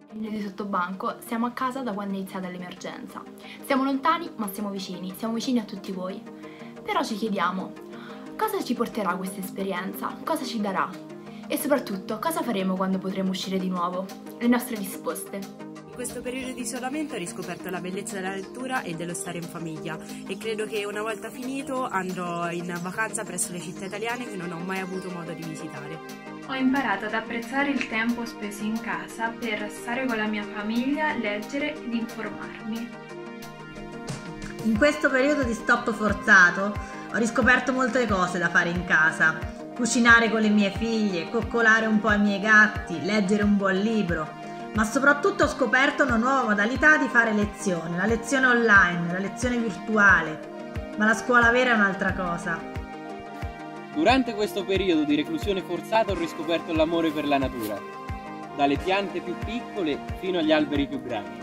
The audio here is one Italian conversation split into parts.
Di sottobanco, siamo a casa da quando è iniziata l'emergenza. Siamo lontani, ma siamo vicini a tutti voi. Però ci chiediamo, cosa ci porterà questa esperienza? Cosa ci darà? E soprattutto, cosa faremo quando potremo uscire di nuovo? Le nostre risposte. In questo periodo di isolamento ho riscoperto la bellezza della lettura e dello stare in famiglia e credo che una volta finito andrò in vacanza presso le città italiane che non ho mai avuto modo di visitare. Ho imparato ad apprezzare il tempo speso in casa per stare con la mia famiglia, leggere ed informarmi. In questo periodo di stop forzato ho riscoperto molte cose da fare in casa. Cucinare con le mie figlie, coccolare un po' i miei gatti, leggere un buon libro. Ma soprattutto ho scoperto una nuova modalità di fare lezione, la lezione online, la lezione virtuale. Ma la scuola vera è un'altra cosa. Durante questo periodo di reclusione forzata ho riscoperto l'amore per la natura, dalle piante più piccole fino agli alberi più grandi.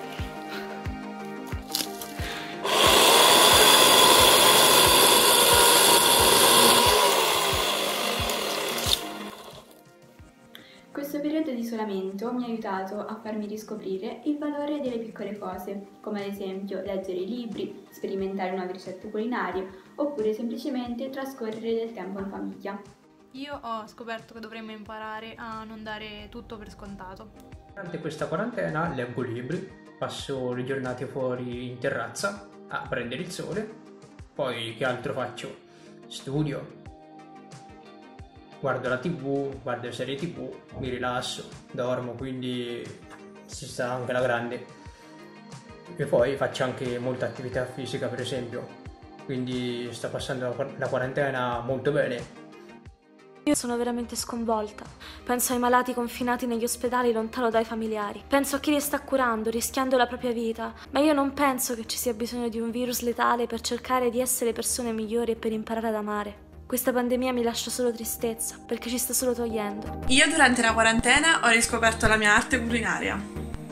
Questo periodo di isolamento mi ha aiutato a farmi riscoprire il valore delle piccole cose, come ad esempio leggere libri, sperimentare nuove ricette culinarie oppure semplicemente trascorrere del tempo in famiglia. Io ho scoperto che dovremmo imparare a non dare tutto per scontato. Durante questa quarantena leggo libri, passo le giornate fuori in terrazza a prendere il sole, poi che altro faccio? Studio. Guardo la TV, guardo serie TV, mi rilasso, dormo, quindi si sta anche alla grande. E poi faccio anche molta attività fisica, per esempio, quindi sta passando la quarantena molto bene. Io sono veramente sconvolta. Penso ai malati confinati negli ospedali lontano dai familiari. Penso a chi li sta curando, rischiando la propria vita. Ma io non penso che ci sia bisogno di un virus letale per cercare di essere persone migliori e per imparare ad amare. Questa pandemia mi lascia solo tristezza, perché ci sta solo togliendo. Io durante la quarantena ho riscoperto la mia arte culinaria.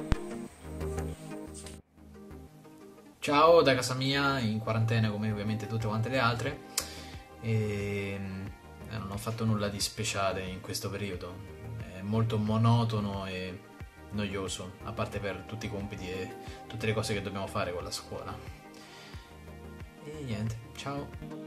Ciao da casa mia, in quarantena come ovviamente tutte quante le altre, e non ho fatto nulla di speciale in questo periodo, è molto monotono e noioso, a parte per tutti i compiti e tutte le cose che dobbiamo fare con la scuola. E niente, ciao!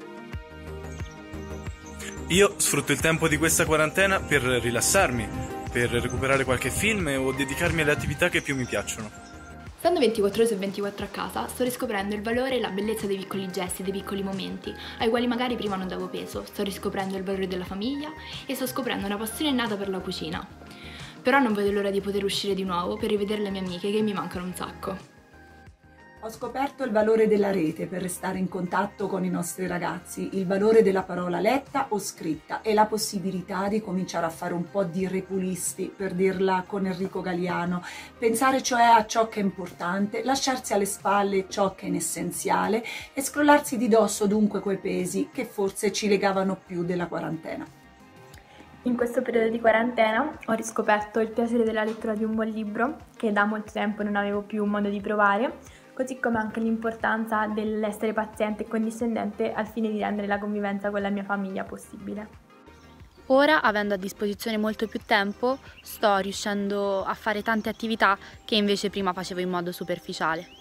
Io sfrutto il tempo di questa quarantena per rilassarmi, per recuperare qualche film o dedicarmi alle attività che più mi piacciono. Stando 24 ore su 24 a casa, sto riscoprendo il valore e la bellezza dei piccoli gesti, dei piccoli momenti, ai quali magari prima non davo peso. Sto riscoprendo il valore della famiglia e sto scoprendo una passione innata per la cucina. Però non vedo l'ora di poter uscire di nuovo per rivedere le mie amiche che mi mancano un sacco. Ho scoperto il valore della rete per restare in contatto con i nostri ragazzi, il valore della parola letta o scritta e la possibilità di cominciare a fare un po' di repulisti, per dirla con Enrico Galiano, pensare cioè a ciò che è importante, lasciarsi alle spalle ciò che è inessenziale e scrollarsi di dosso dunque quei pesi che forse ci legavano più della quarantena. In questo periodo di quarantena ho riscoperto il piacere della lettura di un buon libro che da molto tempo non avevo più modo di provare, così come anche l'importanza dell'essere paziente e condiscendente al fine di rendere la convivenza con la mia famiglia possibile. Ora, avendo a disposizione molto più tempo, sto riuscendo a fare tante attività che invece prima facevo in modo superficiale.